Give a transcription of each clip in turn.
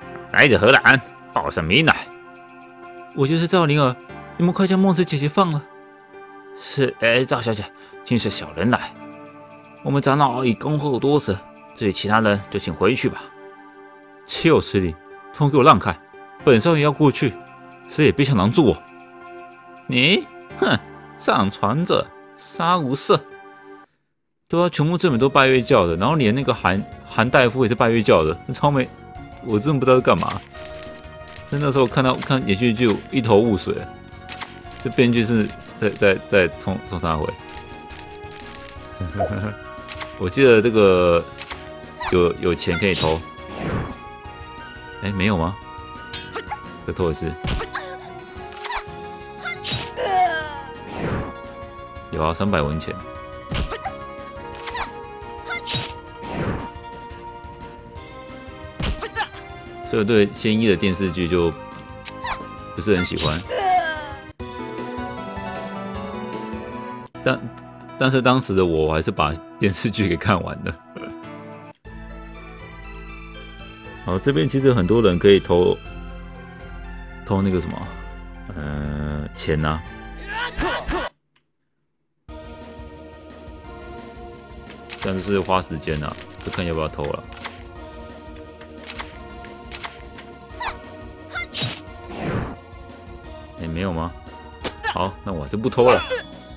来者何人？报上名来。 我就是赵灵儿，你们快将梦子姐姐放了。 是，赵小姐，请是小人来。我们长老已恭候多时，至于其他人就请回去吧。 岂有此理！通给我让开！本少爷要过去，谁也别想拦住我。 你，哼，上传者杀无赦。 对啊，全部这边都拜月教的，然后连那个韩大夫也是拜月教的，超没，我真的不知道是干嘛。但那时候看连续剧一头雾水，这编剧是在冲啥回？我记得这个有钱可以投，没有吗？再投一次，有啊，300文钱。所以我对仙一的电视剧就不是很喜欢，但是当时的我还是把电视剧给看完了。好，这边其实很多人可以投那个什么，钱啊，但是花时间啊，就看要不要投了。没有吗？好，那我还是不偷了。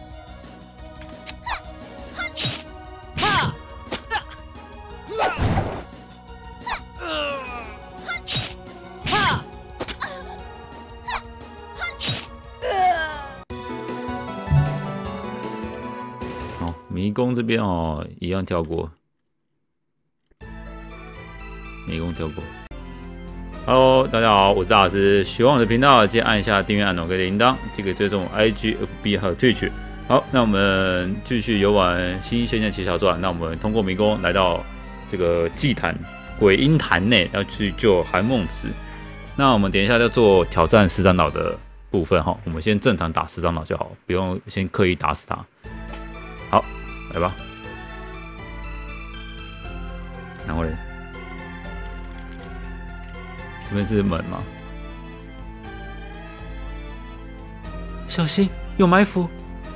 好，迷宫这边哦，一样跳过。迷宫跳过。Hello， 大家好，我是大老师。喜欢我的频道，记得按一下订阅按钮跟铃铛，这个追踪我 IG、FB 还有 Twitch。好，那我们继续游玩《新仙剑奇侠传》。那我们通过迷宫来到这个祭坛鬼婴坛内，要去救韩梦池。那我们等一下要做挑战十长老的部分哈，我们先正常打十长老就好，不用先刻意打死他。好，来吧。然后嘞？这边是门吗？小心，有埋伏！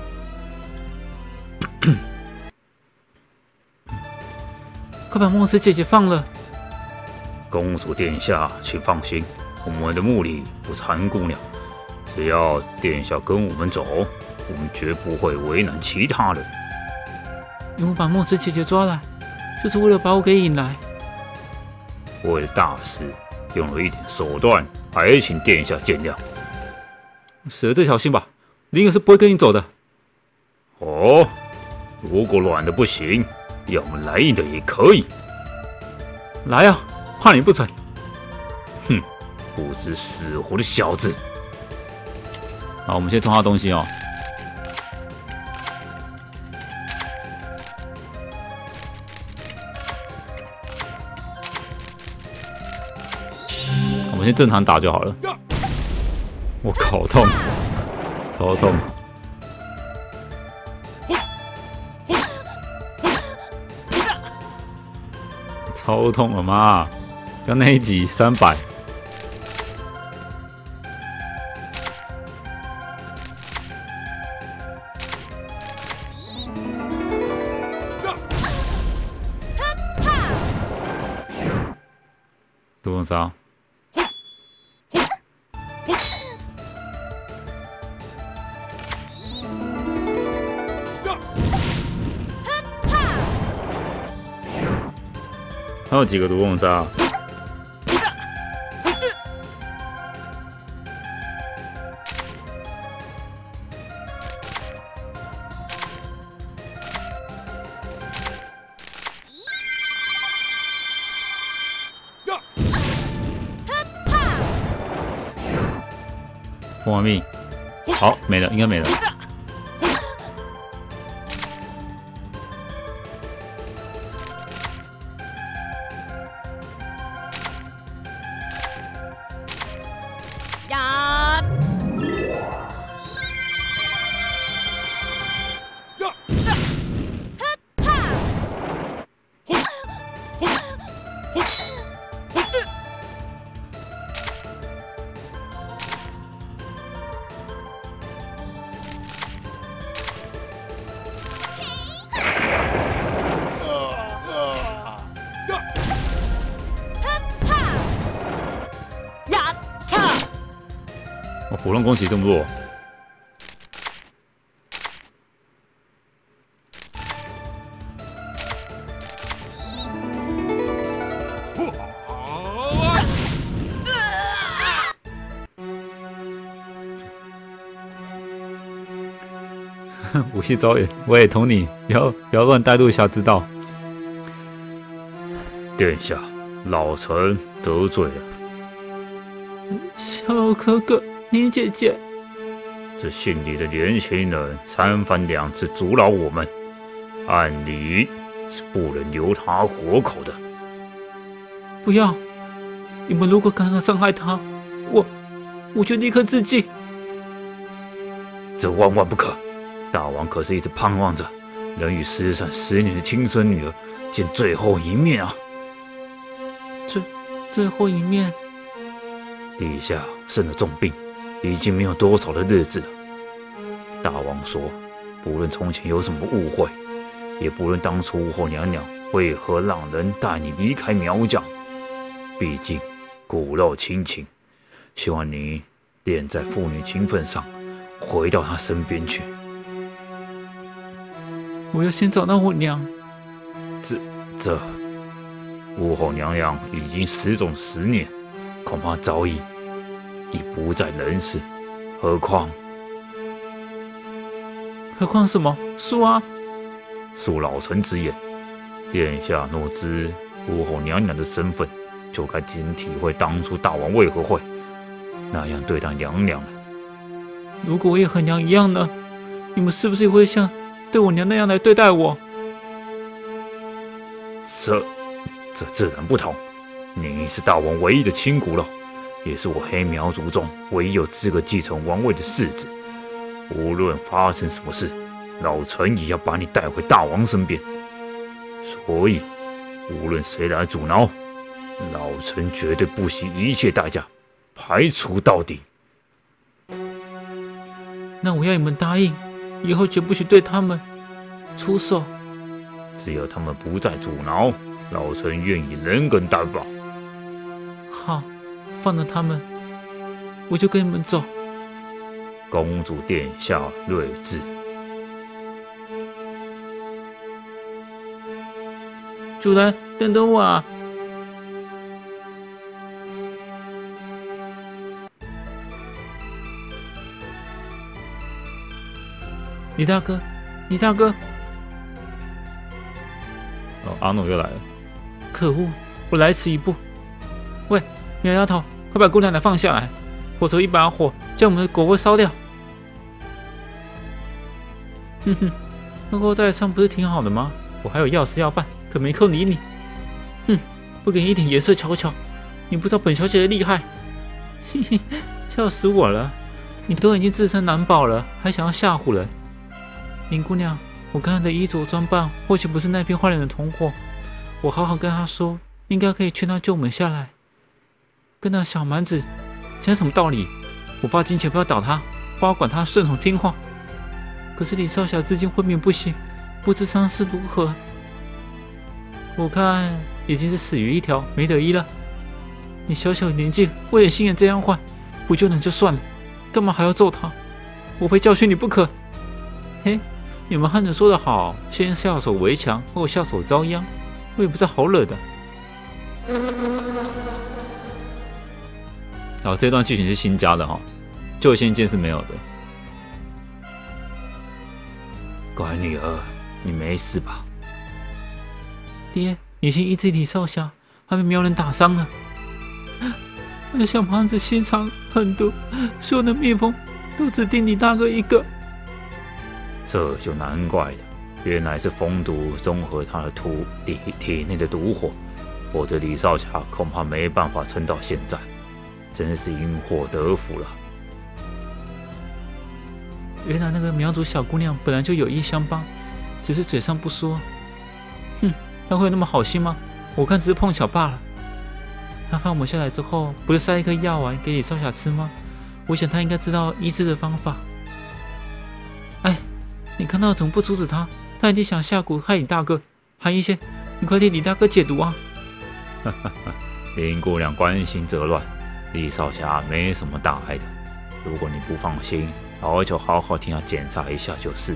快把梦池姐姐放了！ 公主殿下，请放心，我们的目的不是韩姑娘，只要殿下跟我们走，我们绝不会为难其他人。 你们把梦池姐姐抓来，就是为了把我给引来。 为了大事。用了一点手段，还请殿下见谅。 死了这条心吧，灵儿是不会跟你走的。 哦，如果软的不行，要么来硬的也可以。 来啊，怕你不成？ 哼，不知死活的小子！ 好，我们先偷他东西哦。我们先正常打就好了。我靠，痛，头痛。超痛了妈！刚那一集300。独龙杀。还有几个毒凤杀？蜂王命，好，没了，应该没了。 普通宫崎这么弱。武器招远，我也同你，不要乱带入侠之道。 殿下，老臣得罪了。 小哥哥，林姐姐， 这姓李的年轻人三番两次阻挠我们，按理是不能留他活口的。 不要！你们如果敢伤害他，我就立刻自尽。 这万万不可！大王可是一直盼望着能与失散10年的亲生女儿见最后一面啊！ 最后一面， 地下生了重病，已经没有多少的日子了。大王说，不论从前有什么误会，也不论当初武后娘娘为何让人带你离开苗疆，毕竟骨肉亲情，希望你念在父女情分上，回到她身边去。 我要先找到我娘。 这武后娘娘已经失踪10年，恐怕早已不在人世。何况什么？恕啊！ 恕老臣直言，殿下若知武后娘娘的身份，就该先体会当初大王为何会那样对待娘娘了。 如果我也和娘一样呢？你们是不是也会像对我娘那样来对待我？ 这自然不同。你是大王唯一的亲骨肉，也是我黑苗族中唯一有资格继承王位的世子。无论发生什么事，老臣也要把你带回大王身边。所以，无论谁来阻挠，老臣绝对不惜一切代价排除到底。 那我要你们答应，以后绝不许对他们出手。 只要他们不再阻挠，老臣愿意人跟担保。 好，放了他们，我就跟你们走。 公主殿下睿智。 主人，等等我啊！李大哥，李大哥！ 哦，阿诺又来了。 可恶，我来迟一步。喂，苗丫头，快把姑娘放下来，否则一把火将我们的狗窝烧掉。哼哼，能够在上不是挺好的吗？我还有要事要办，可没空理你。哼，不给你一点颜色瞧瞧，你不知道本小姐的厉害。嘿嘿，笑死我了！你都已经自身难保了，还想要吓唬人？林姑娘，我看她的衣着装扮，或许不是那批坏人的同伙。我好好跟她说，应该可以劝她救我们下来。跟那小蛮子讲什么道理？我发金钱不要倒她，不要管她顺从听话。可是李少侠至今昏迷不醒，不知伤势如何。我看已经是死鱼一条，没得医了。你小小年纪，为了心眼这样坏，不救人就算了，干嘛还要揍他？我非教训你不可！嘿，你们汉人说得好，先下手为强，后下手遭殃，我也不是好惹的。 好，这段剧情是新加的哈，旧仙剑是没有的。 乖女儿，你没事吧？ 爹，你先医治李少侠，还被苗人打伤了。那小胖子心肠狠毒，所有的蜜蜂都只叮你大哥一个。 这就难怪了，原来是蜂毒中和他的体内的毒火，否则李少侠恐怕没办法撑到现在，真是因祸得福了。 原来那个苗族小姑娘本来就有意相帮，只是嘴上不说。哼，她会有那么好心吗？我看只是碰巧罢了。她放我们下来之后，不是塞一颗药丸给李少侠吃吗？我想她应该知道医治的方法。哎，你看到怎么不阻止她？她一定想下蛊害李大哥。韩医仙，你快替李大哥解毒啊！ 林姑娘关心则乱，李少侠没什么大碍的。 如果你不放心，老二就好好替他检查一下就是了。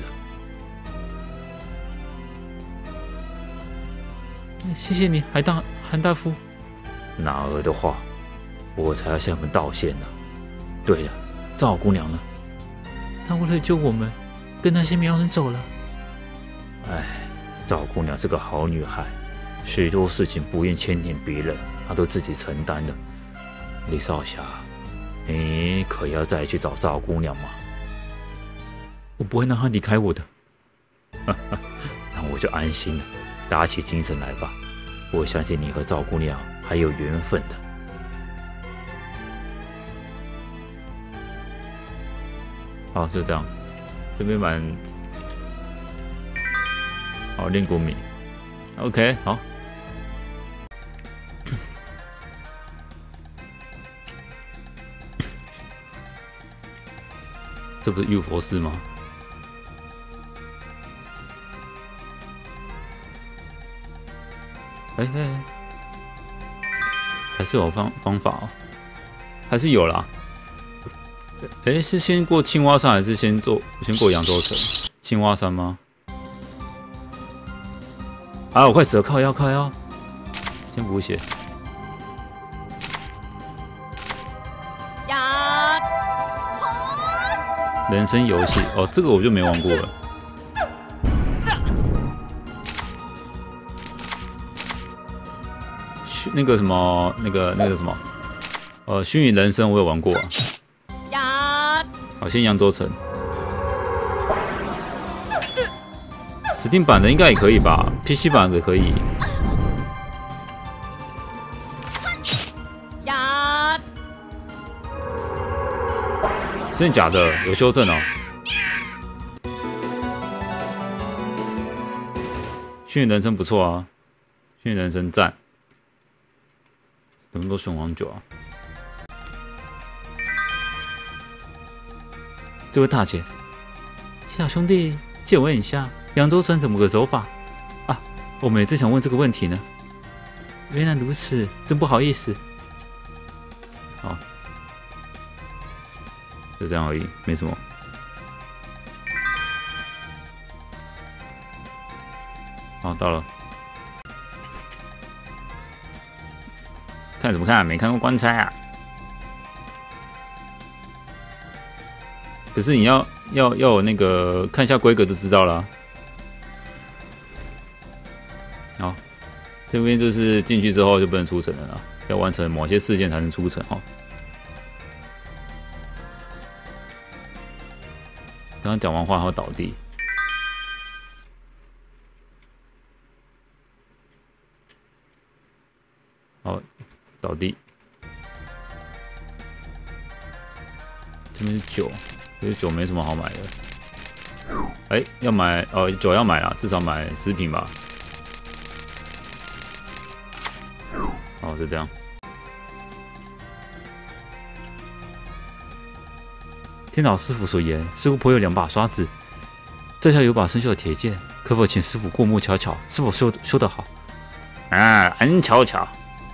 谢谢你，韩大夫。 哪儿的话，我才要向你们道谢呢。对了，赵姑娘呢？ 她为了救我们，跟那些苗人走了。 哎，赵姑娘是个好女孩，许多事情不愿牵连别人，她都自己承担了。李少侠，你可要再去找赵姑娘吗？ 我不会让她离开我的。 那我就安心了，打起精神来吧。我相信你和赵姑娘还有缘分的。 好，就这样。这边蛮好练国米。OK， 好。这不是玉佛寺吗？哎，还是有方法哦，还是有啦。哎，是先过青蛙山还是先过扬州城？青蛙山吗？啊，我快死了！靠腰，先补血。人生游戏哦，这个我就没玩过了。那个什么，那个什么，虚拟人生我有玩过啊。好，先扬州城。Steam 版的应该也可以吧 ，PC 版的可以。真的假的？有修正哦。虚拟人生不错啊，虚拟人生赞。怎么都雄黄酒啊？ 这位大姐，小兄弟，借我问一下，扬州城怎么个走法啊？我们也正想问这个问题呢。原来如此，真不好意思。 好，就这样而已，没什么。好，到了。看什么看？没看过官差啊？可是你要有那个看一下规格就知道了。好，这边就是进去之后就不能出城了啦，要完成某些事件才能出城哦。刚刚讲完话还要倒地。好，倒地。这边是酒，这酒没什么好买的。哎，要买酒要买啦，至少买10瓶吧。好，就这样。 听老师傅所言，师傅颇有2把刷子，这下有把生锈的铁剑，可否请师傅过目瞧瞧，是否修得好？ 啊，安瞧瞧。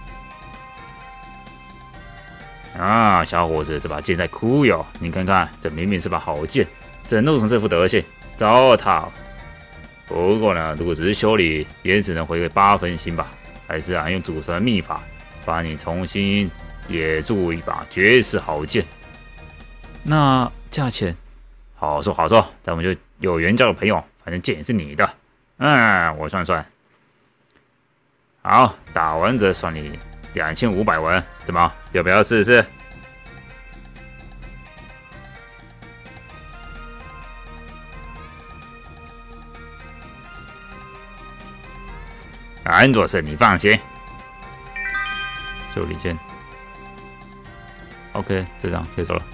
啊，小伙子，这把剑在哭哟！你看看，这明明是把好剑，怎弄成这副德行？糟蹋！不过呢，如果只是修理，也只能回个8分新吧。还是啊，用祖传秘法，帮你重新冶铸一把绝世好剑。 那价钱？ 好说好说，咱们就有缘交个朋友，反正剑也是你的。我算算，好，打完折算你2500文，怎么？要不要试试？安做事你放心。 修理剑。OK， 就这样可以走了。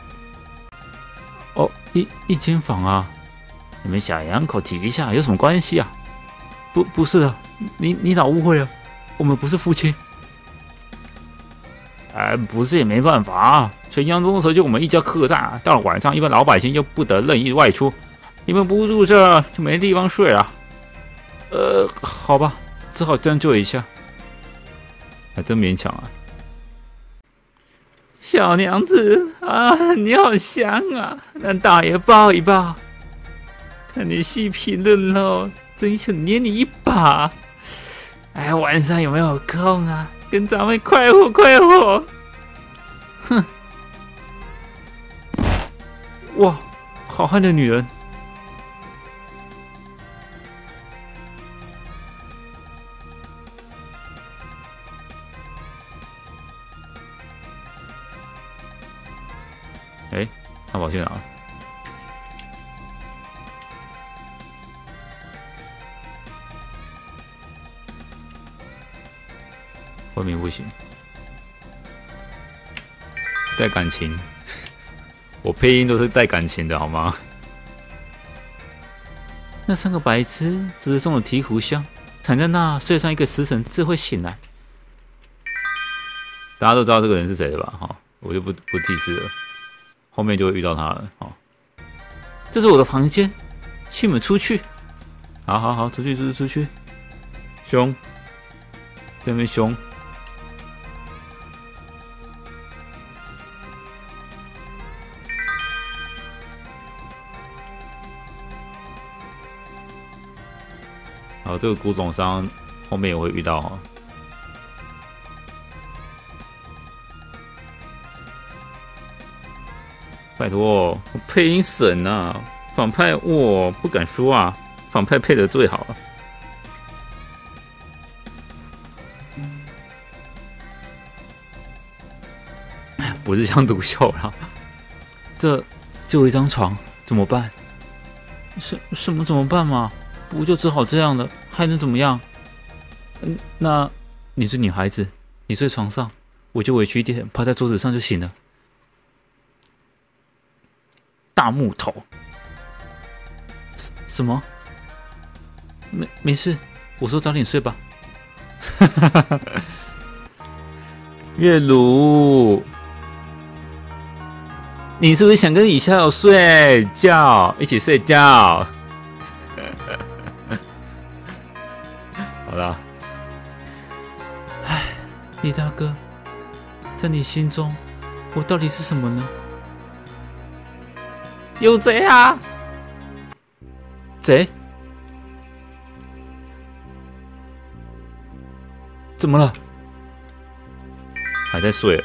哦，一间房啊， 你们小两口挤一下有什么关系啊？ 不是的，你老误会了，我们不是夫妻。 不是也没办法啊，全扬州城就我们一家客栈啊，到了晚上一般老百姓又不得任意外出，你们不住这就没地方睡了。 好吧，只好将就一下。 还真勉强啊。 小娘子啊，你好香啊，让大爷抱一抱。看你细皮嫩肉，真想捏你一把。哎，晚上有没有空啊？跟咱们快活快活。哼！哇，好汉的女人。哎，他跑去哪了？外面不行，带感情，我配音都是带感情的好吗？那3个白痴只是中了醍醐香，躺在那睡上1个时辰自会醒来。大家都知道这个人是谁的吧？哈，我就不提示了，后面就会遇到他了。好，这是我的房间，请你们出去。好，出去，凶，这边凶。好，这个古董商后面也会遇到哈。拜托，我配音神啊，反派我不敢说啊，反派配的最好了。不是像毒枭啦，这就有一张床，怎么办？什么怎么办嘛？不就只好这样了，还能怎么样？那你是女孩子，你睡床上，我就委屈一点，趴在桌子上就行了。大木头？什么？没事，我说早点睡吧。月如，你是不是想跟以下有睡觉，一起睡觉？好啦，唉，李大哥，在你心中，我到底是什么呢？有贼啊！贼？怎么了？还在睡？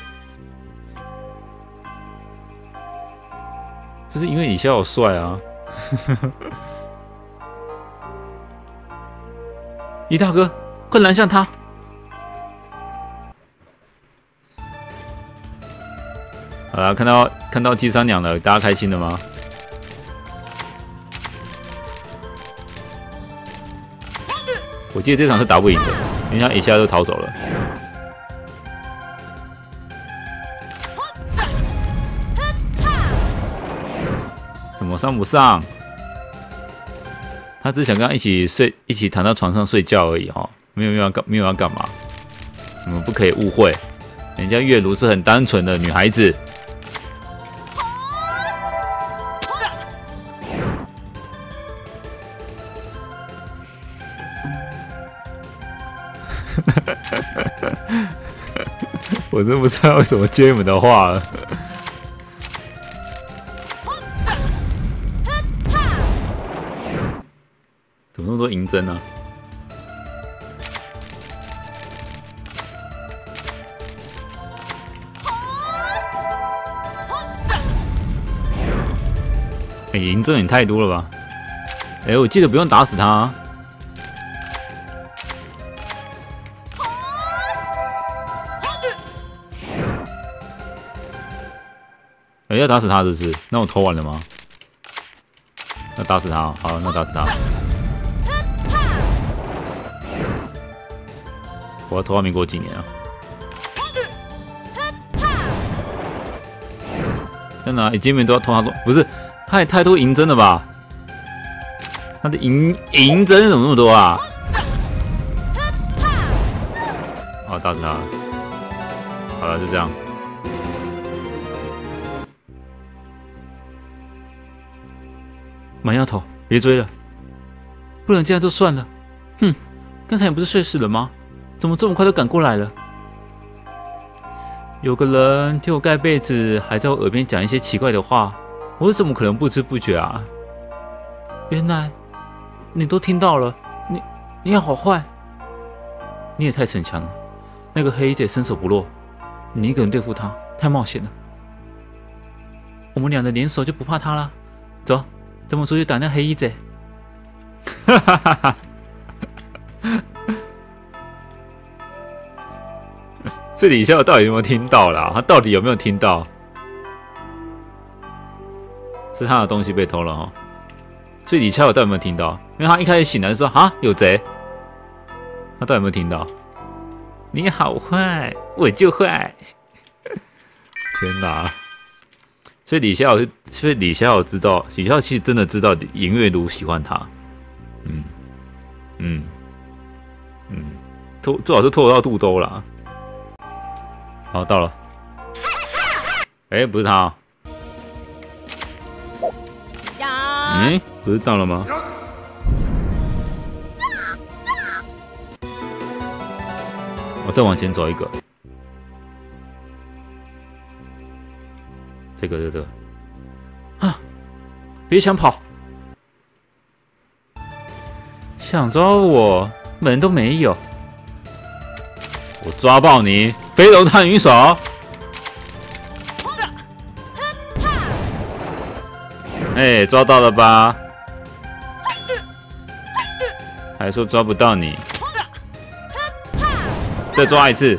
就是因为你笑我帅啊！李大哥，快拦下他！好了，看到姬三娘了，大家开心了吗？我记得这场是打不赢的，人家一下就逃走了。怎么上不上？他只是想跟他一起睡，一起躺到床上睡觉而已哈，没有要干嘛？你们不可以误会，人家月如是很单纯的女孩子。我真不知道为什么接你们的话了。怎么那么多银针呢？银针也太多了吧？我记得不用打死他。要打死他是不是？那我投完了吗？要打死他，好，那打死他。我要投到民国几年啊？在哪？见面都要投他多，不是？他也太多银针了吧？他的银针怎么那么多啊？好，打死他。好了，就这样。满丫头，别追了，不然这样就算了。哼，刚才你不是睡死了吗？怎么这么快就赶过来了？ 有个人替我盖被子，还在我耳边讲一些奇怪的话，我怎么可能不知不觉啊？原来你都听到了，你也好坏，你也太逞强了。那个黑衣贼身手不弱，你一个人对付他太冒险了。我们俩的联手就不怕他了。走，咱们出去打那黑衣贼。哈哈哈哈！ 这李逍遥到底有没有听到啦？他到底有没有听到？是他的东西被偷了哈。所以李逍遥到底有没有听到？因为他一开始醒来的时候，啊，有贼。他到底有没有听到？ 你好坏，我就坏。 天哪！所以李逍遥知道，李逍遥其实真的知道颜月如喜欢他。最好是拖到肚兜啦。好，到了。哎，不是他哦。不是到了吗？我再往前走一个。这个。 啊！别想跑！想抓我，门都没有。 我抓爆你！飞龙探云手！哎，抓到了吧？还说抓不到你？再抓一次，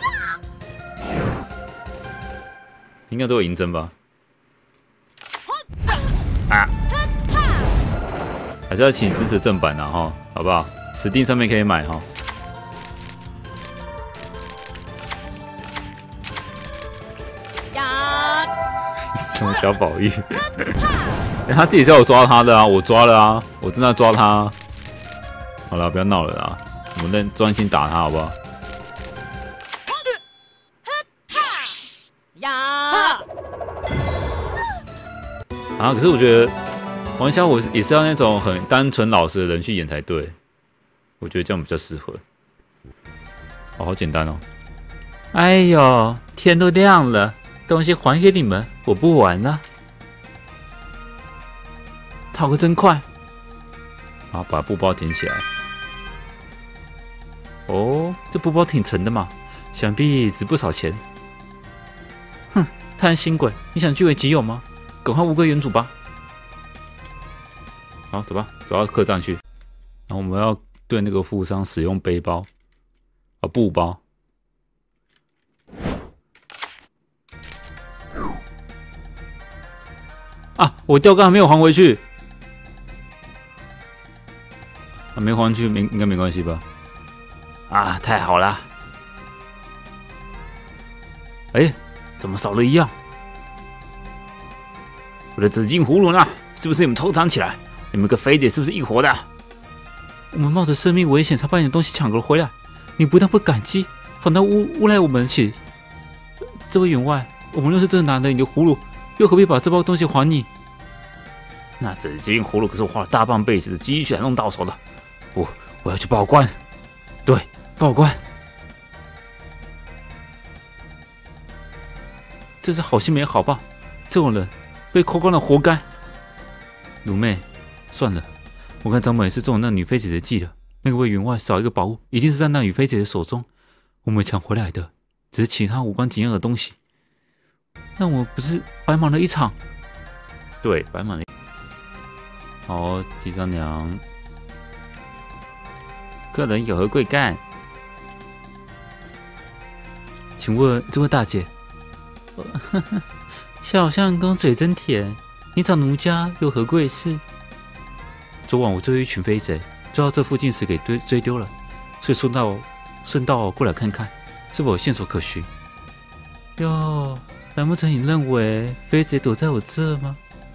应该都有银针吧？啊！还是要请支持正版啊哈，好不好？Steam 上面可以买哈。什么小宝玉？他自己叫我抓他的啊，我抓了啊，我正在抓他啊。好了，不要闹了啦，我们专心打他好不好？啊，可是我觉得王小虎也是要那种很单纯老实的人去演才对，我觉得这样比较适合。哦，好简单哦。 哎呦，天都亮了，东西还给你们，我不玩了。逃个真快！ 好，把布包捡起来。 哦，这布包挺沉的嘛，想必值不少钱。哼，贪心鬼，你想据为己有吗？赶快物归原主吧。 好，走吧，走到客栈去。然后我们要对那个富商使用背包，布包。 啊，我钓竿还没有还回去。 没还回去，应该没关系吧？ 啊，太好了！哎，怎么少了一样？我的紫金葫芦呢？是不是你们偷藏起来？你们跟肥姐是不是一伙的？我们冒着生命危险才把你的东西抢了回来，你不但不感激，反倒诬赖我们起。这位员外，我们若是真的拿了你的葫芦，又何必把这包东西还你？那紫金葫芦可是我花了大半辈子的积蓄才弄到手的。我要去报官。对，报官。这是好心没好报，这种人被扣光了，活该。奴妹，算了，我看掌门也是中了那女飞姐的计了。那个为员外少一个宝物，一定是在那女飞姐的手中，我们抢回来的，只是其他无关紧要的东西。那我不是白忙了一场？ 对，白忙了。好，姬三娘， 客人有何贵干？请问这位大姐，小相公嘴真甜，你找奴家有何贵事？昨晚我追一群飞贼，追到这附近时给追丢了，所以顺道过来看看，是否有线索可循。哟，难不成你认为飞贼躲在我这吗？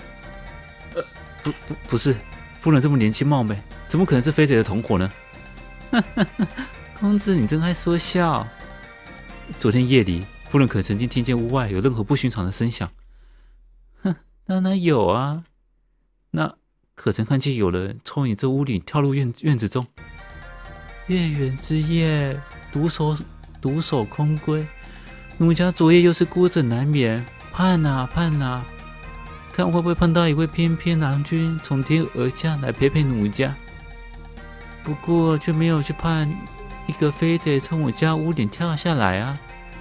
不是，夫人这么年轻貌美，怎么可能是飞贼的同伙呢？公子你真爱说笑。昨天夜里，夫人可能曾经听见屋外有任何不寻常的声响。当然有啊，那可曾看见有人从你这屋里跳入院子中？月圆之夜，独守空闺， 奴家昨夜又是孤枕难眠，盼啊盼啊，看会不会碰到一位翩翩郎君从天而降来陪陪奴家。不过却没有去盼一个飞贼从我家屋顶跳下来啊。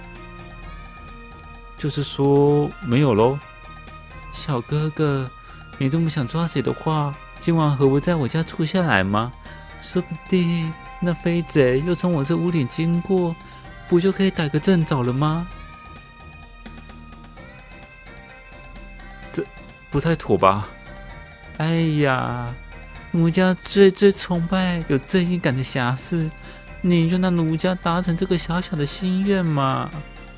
就是说没有咯。小哥哥，你这么想抓贼的话，今晚何不在我家住下来吗？说不定那飞贼又从我这屋顶经过，不就可以打个正着了吗？这不太妥吧？哎呀，奴家最崇拜有正义感的侠士，你就让奴家达成这个小小的心愿嘛。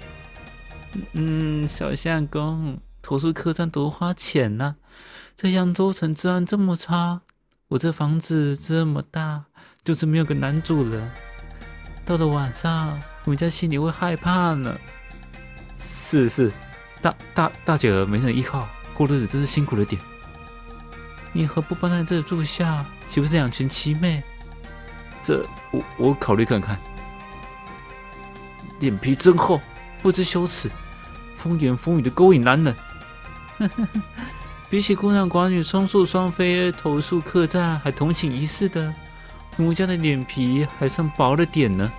小相公，投诉客栈多花钱呐、在扬州城治安这么差，我这房子这么大，就是没有个男主人。到了晚上，我家心里会害怕呢。是，大姐儿没人依靠，过日子真是辛苦了点。你何不搬在这里住下，岂不是两全其美？这我考虑看看。脸皮真厚，不知羞耻，风言风语的勾引男人。比起孤男寡女双宿双飞投诉客栈还同情一室的，奴家的脸皮还算薄了点呢。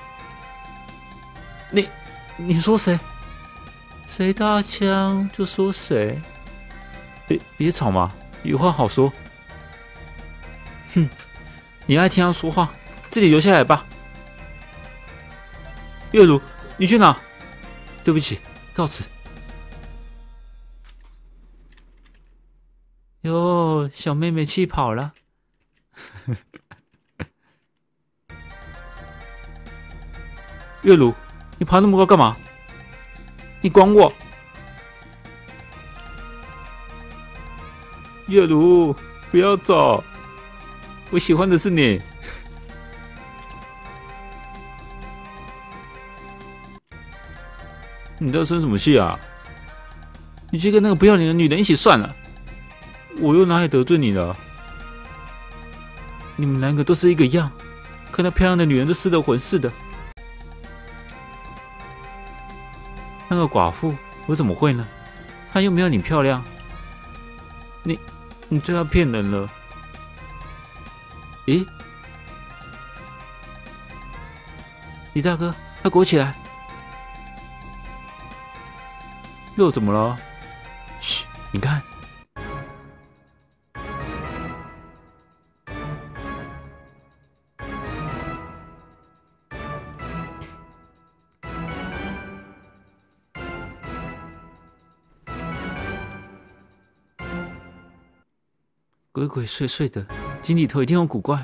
你说谁？谁搭腔就说谁。别吵嘛，有话好说。哼，你爱听他说话，自己留下来吧。月如，你去哪？对不起，告辞。哟，小妹妹气跑了。月如，你爬那么高干嘛？你管我！月如，不要走，我喜欢的是你。你在生什么气啊？你去跟那个不要脸的女人一起算了，我又哪里得罪你了？你们两个都是一个样，看到漂亮的女人都失了魂似的。那个寡妇，我怎么会呢？她又没有你漂亮。你最要骗人了。咦，李大哥，快裹起来！又怎么了？嘘，你看。鬼鬼祟祟的，井里头一定有古怪。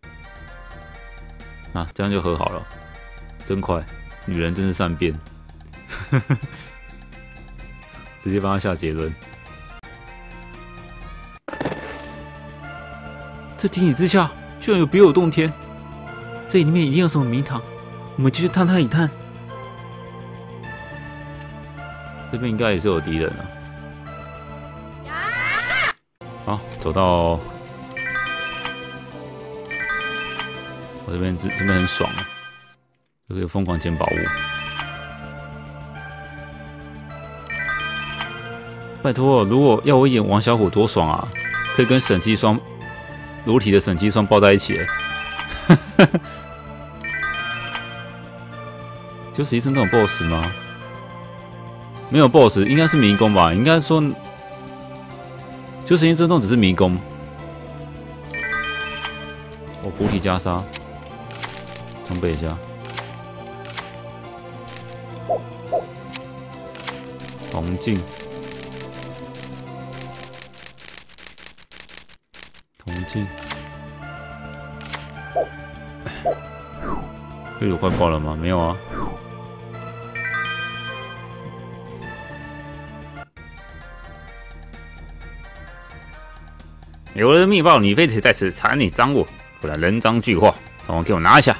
啊，这样就和好了，真快，女人真是善变，直接帮他下结论。 这井底之下居然有别有洞天，这里面一定有什么迷堂，我们就去探探一探。 这边应该也是有敌人啊。好，走到我这边很爽啊，就可以疯狂捡宝物。 拜托，如果要我演王小虎多爽啊！可以跟沈七双裸体的沈七双抱在一起了。就是一次那种 BOSS 吗？没有 BOSS， 应该是迷宫吧？应该说。就是因为这种只是迷宫。我补体袈裟，装备一下。铜镜，铜镜。这有快爆了吗？没有啊。 有人密报女飞贼在此缠你赃物，不然人赃俱获，帮我给我拿下！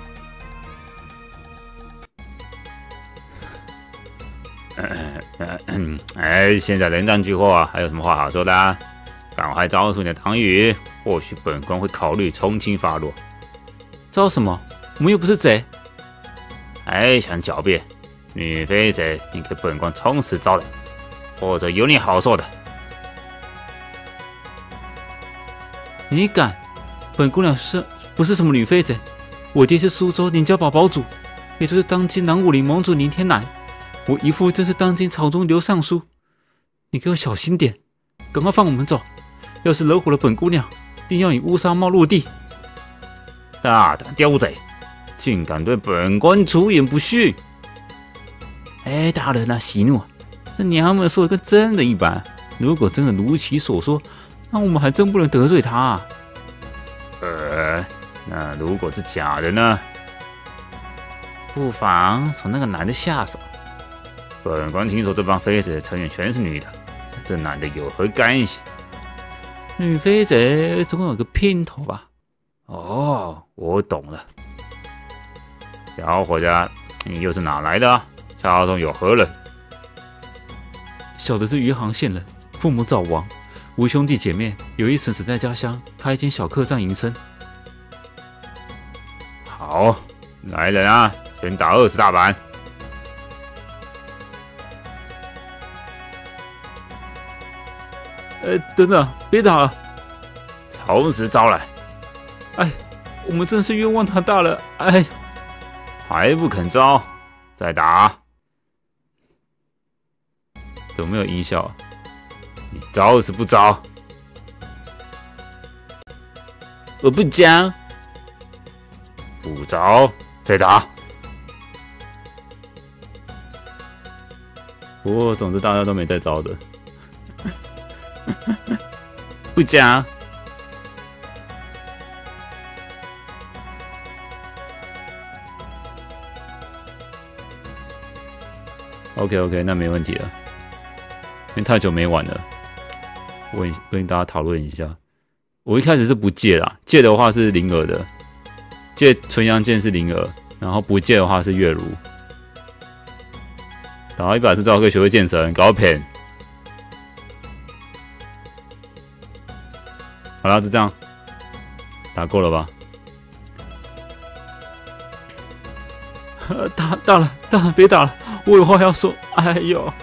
现在人赃俱获啊，还有什么话好说的啊？赶快招出你的唐羽，或许本官会考虑从轻发落。 招什么？我们又不是贼。 想狡辩， 女飞贼，你给本官从实招来，或者有你好受的。 你敢？本姑娘不是什么女飞贼？我爹是苏州宁家宝宝主，也就是当今南武林盟主宁天南。我姨父正是当今朝中刘尚书。你给我小心点，赶快放我们走！要是惹火了本姑娘，定要你乌纱帽落地！ 大胆刁贼，竟敢对本官出言不逊！ 哎，大人啊，息怒！这娘们说的跟真的一般。如果真的如其所说，那我们还真不能得罪她啊。 那如果是假的呢？ 不妨从那个男的下手。 本官听说这帮飞贼成员全是女的，这男的有何干系？ 女飞贼总有个姘头吧？ 哦，我懂了。小伙子，你又是哪来的啊？家中有何人？ 小的是余杭县人，父母早亡，无兄弟姐妹，有一婶婶在家乡开一间小客栈营生。 好，来人啊，先打20大板。 等等，别打了！ 从实招来！ 哎，我们真是冤枉他大了！哎， 还不肯招？再打！ 怎么没有音效啊？ 你招是不招？ 我不讲。 不招，再打！ 不过总之大家都没在招的。 不讲。 OK， 那没问题了。因为太久没玩了，我跟大家讨论一下。我一开始是不借啦，借的话是灵儿的，借纯阳剑是灵儿，然后不借的话是月如。打到100次最好可以学会剑神，搞骗。好了，就这样，打够了吧？ 大人别打了，我有话要说。哎呦，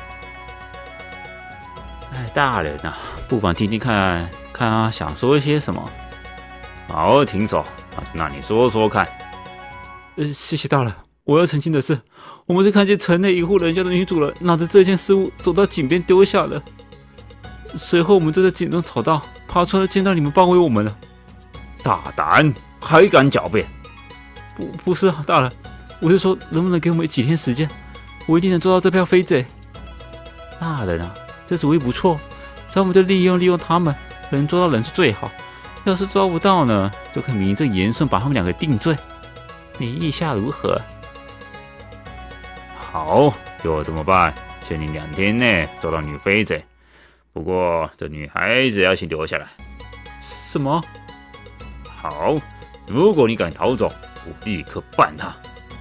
大人啊，不妨听听看他想说一些什么。好，停手。那你说说看。 谢谢大人。我要澄清的是，我们是看见城内一户人家的女主人拿着这件失物走到井边丢下的。随后我们就在井中找到，爬出来见到你们包围我们了。 大胆，还敢狡辩？ 不是啊，大人，我是说能不能给我们几天时间，我一定能抓到这票飞贼。大人啊，这主意不错，只要我们就利用他们，能抓到人是最好。要是抓不到呢，就可以名正言顺把他们两个定罪。你意下如何？ 好，就这么办。限你2天内抓到女飞贼。不过这女孩子要先留下来。 什么？ 好，如果你敢逃走，我立刻办她。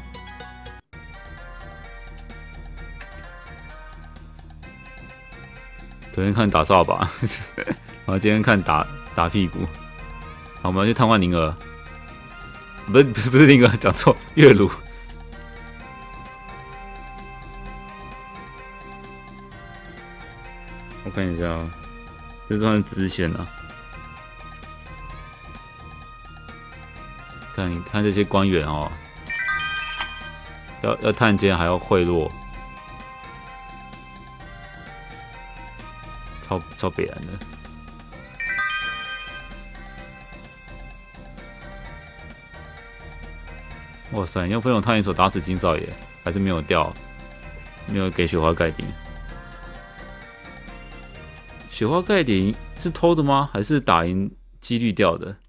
昨天看打扫把，然后今天看打屁股。好，我们要去探望灵儿。不是灵儿，讲错，月如。我看一下啊，这算是支线啊。看这些官员哦，要探监还要贿赂，超北蓝的。哇塞！用飞龙探眼手打死金少爷，还是没有掉，没有给雪花盖顶。雪花盖顶是偷的吗？还是打赢几率掉的？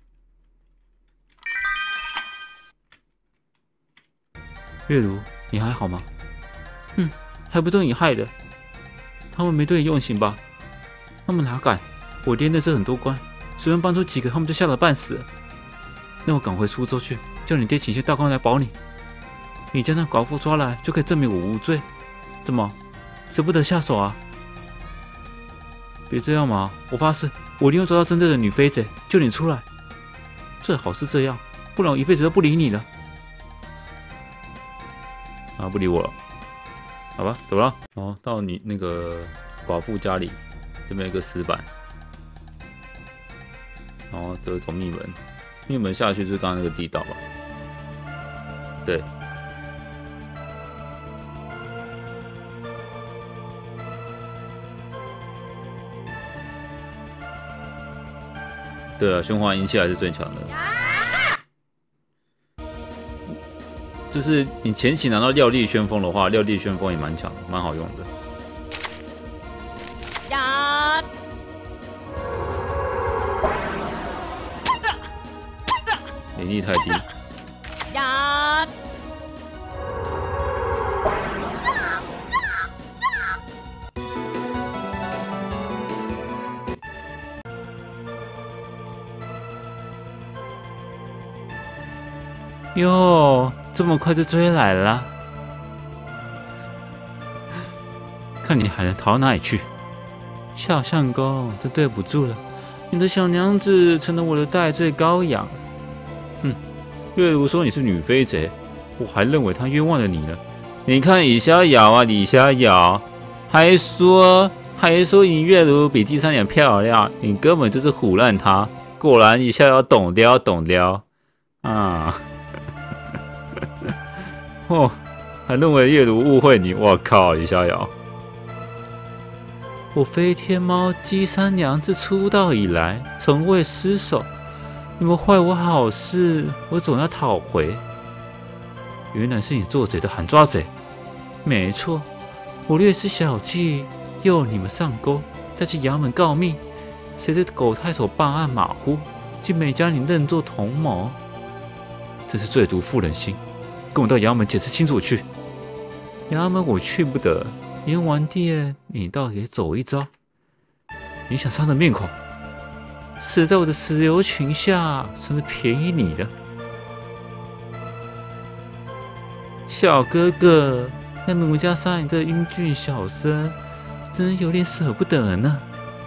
月如，你还好吗？还不都你害的？他们没对你用刑吧？他们哪敢？我爹认识很多官，随便搬出几个，他们就吓得半死了。那我赶回苏州去，叫你爹请些大官来保你。你将那寡妇抓来，就可以证明我无罪。怎么，舍不得下手啊？别这样嘛！我发誓，我一定要抓到真正的女飞贼，救你出来。最好是这样，不然我一辈子都不理你了。 啊，不理我了。 好吧，走了。哦，到你那个寡妇家里，这边有一个石板，然后这种密门，密门下去就是刚刚那个地道吧？对。对啊，凶化阴气还是最强的。就是你前期拿到料力旋风的话，料力旋风也蛮强，蛮好用的。灵力太低。 哟，这么快就追来了，看你还能逃哪里去？小相公，真对不住了，你的小娘子成了我的代罪羔羊。 月如说你是女飞贼，我还认为她冤枉了你呢。你看李逍遥啊，李逍遥还说你月如比季三娘漂亮，你根本就是唬烂她。果然李逍遥懂撩啊！哦，还认为月如误会你，我靠，李逍遥！ 我飞天猫姬三娘自出道以来，从未失手。你们坏我好事，我总要讨回。原来是你做贼的喊抓贼。没错，我略施小计，诱你们上钩，再去衙门告密。谁知狗太守办案马虎，竟没将你认作同谋，真是最毒妇人心。跟我到衙门解释清楚去。衙门我去不得，阎王殿你倒也走一遭。你想伤人面孔，死在我的石榴裙下，算是便宜你了。小哥哥，让奴家杀你这英俊小生，真有点舍不得呢。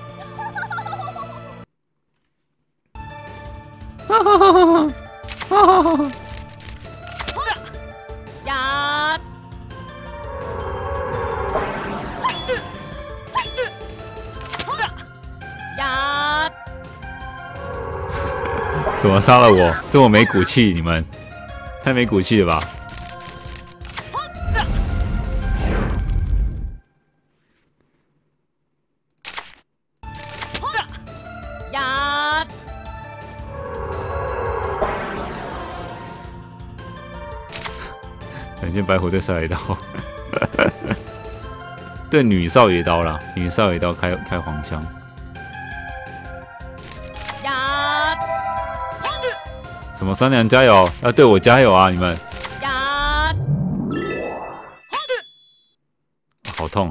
哈哈哈哈哈哈哈！ 怎么杀了我？这么没骨气，你们太没骨气了吧！人间白虎对少爷刀，对女少爷刀啦，女少爷刀开黄腔。什么三娘加油，要对我加油啊！你们，好痛！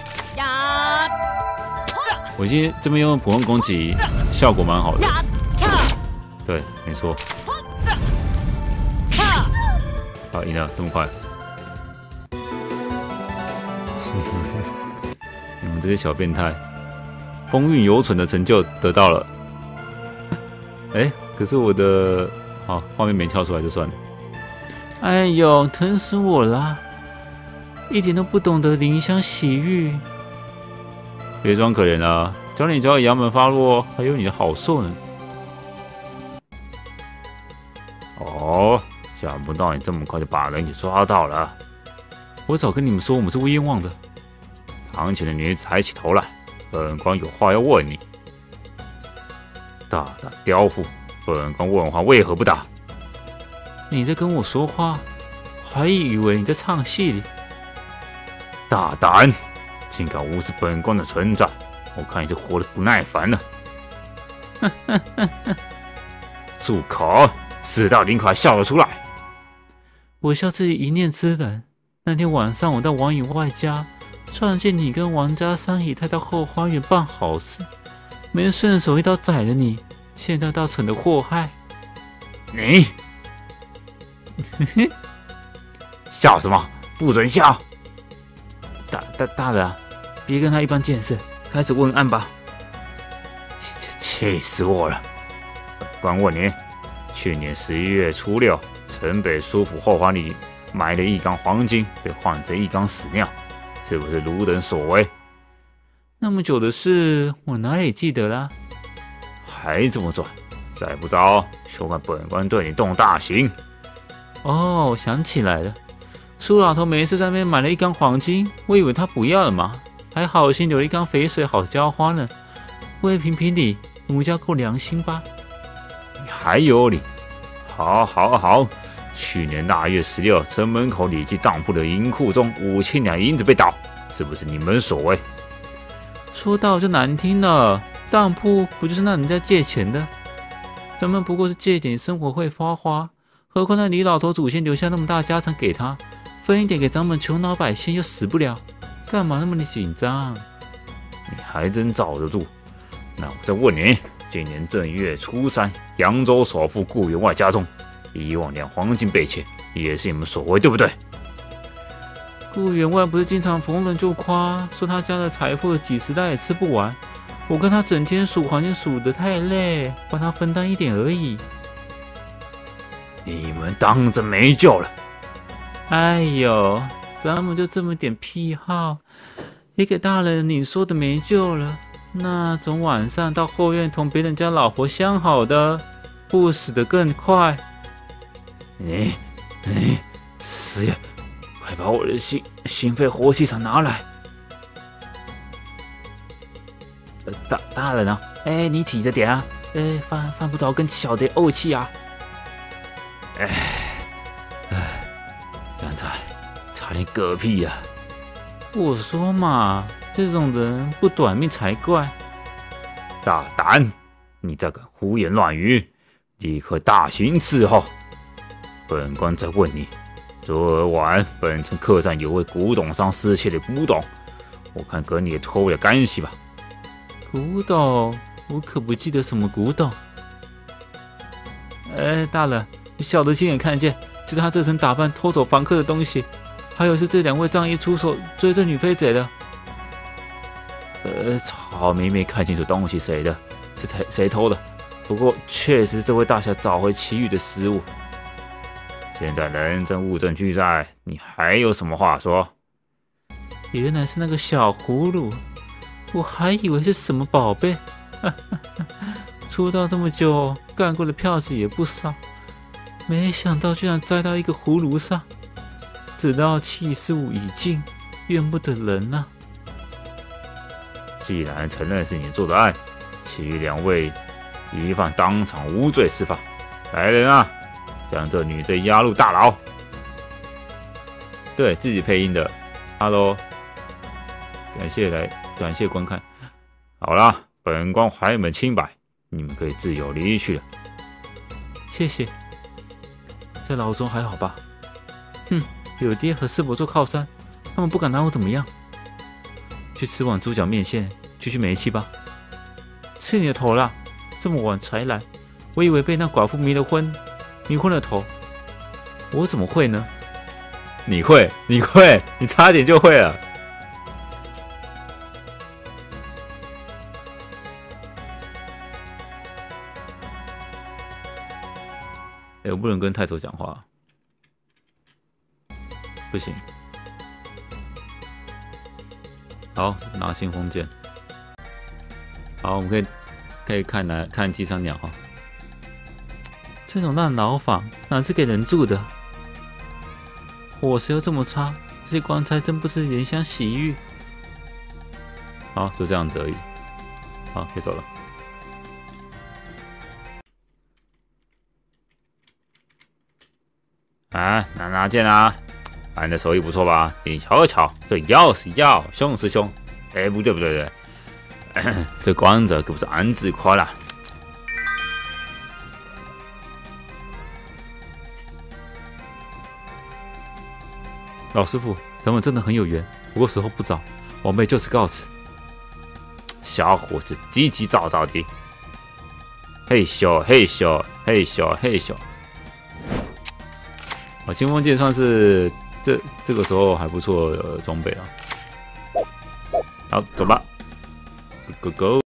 我今天这边用普通攻击，效果蛮好的。对，没错。好，赢了，这么快！你们这些小变态，风韵犹存的成就得到了。哎，可是我的。好，画面没跳出来就算了。 哎呦，疼死我了！一点都不懂得怜香惜玉。 别装可怜啊！教你交给衙门发落，还有你的好受呢。 哦，想不到你这么快就把人给抓到了。 我早跟你们说，我们是冤枉的。 堂前的女子抬起头来，本官有话要问你。大胆刁妇！本官问话为何不答？ 你在跟我说话，我还以为你在唱戏里。 大胆，竟敢无视本官的存在！我看你是活得不耐烦了。哼哼哼哼！住口！四大林可还笑得出来？ 我笑自己一念之人。那天晚上我到王员外家，撞见你跟王家三姨太到后花园办好事，没顺手一刀宰了你。现在倒成了祸害。 你笑什么？不准笑！ 大人，别跟他一般见识，开始问案吧。 气死我了！本官问你，去年11月初6，城北苏府后花里埋了1缸黄金，被换成1缸屎尿， 是不是如人所为？ 那么久的事，我哪里记得啦？ 还这么转，再不着，休看本官对你动大刑！ 哦，我想起来了，苏老头没事在那边买了一缸黄金，我以为他不要了嘛，还好心留了一缸肥水好浇花呢。为评评理，奴家够良心吧？ 你还有理？好，去年腊月16，城门口李记当铺的银库中5000两银子被盗，是不是你们所为？ 说到就难听了，当铺不就是让人家借钱的？咱们不过是借点生活费花花，何况那李老头祖先留下那么大家产给他，分一点给咱们穷老百姓又死不了，干嘛那么的紧张？ 你还真罩得住。那我再问你，今年正月初3，扬州首富顾员外家中1万两黄金被窃，也是你们所为，对不对？ 顾员外不是经常逢人就夸，说他家的财富几十代也吃不完。我跟他整天数黄金数得太累，帮他分担一点而已。 你们当真没救了？ 哎呦，咱们就这么点癖好，也给大人你说的没救了。那种晚上到后院同别人家老婆相好的，不死得更快。 你师爷，快把我的心肺活气场拿来！ 大人啊，你体着点啊，犯不着跟小贼怄气啊。 刚才差点嗝屁呀！ 我说嘛，这种人不短命才怪。 大胆！你再敢胡言乱语，立刻大刑伺候！本官再问你，昨晚本城客栈有位古董商失窃的古董，我看跟你也脱不了干系吧？ 古董？我可不记得什么古董。大人，小的亲眼看见，就是他这身打扮偷走房客的东西，还有是这2位仗义出手追这女飞贼的。 草民没看清楚东西谁的，是谁偷的。不过确实这位大侠找回其余的失物。现在人证物证俱在，你还有什么话说？ 原来是那个小葫芦，我还以为是什么宝贝。出道这么久，干过的票子也不少，没想到居然栽到一个葫芦上。直到气数已尽，怨不得人啊。 既然承认是你做的案，其余2位疑犯当场无罪释放。来人啊，将这女贼押入大牢。 对自己配音的 ，Hello， 感谢观看。 好啦，本官还你们清白，你们可以自由离去了。 谢谢。在牢中还好吧？有爹和师伯做靠山，他们不敢拿我怎么样。去吃碗猪脚面线，去煤气吧。吃你的头啦！这么晚才来，我以为被那寡妇迷了昏了头。我怎么会呢？ 你会，你差点就会了。我不能跟太守讲话，不行。好，拿信封剑。好，我们可以看机场鸟哈。 这种烂牢房哪是给人住的？伙食又这么差，这些官差真不是怜香惜玉。 好，就这样子而已。好，可以走了。 拿剑啊！你的手艺不错吧？你瞧瞧，这要是要，凶是凶。不对，这官子可不是俺自夸了。 老师傅，咱们真的很有缘，不过时候不早，晚辈就此告辞。 小伙子叽叽喳喳的，嘿咻。 清风剑算是这个时候还不错的装备啊。 好，走吧，Go。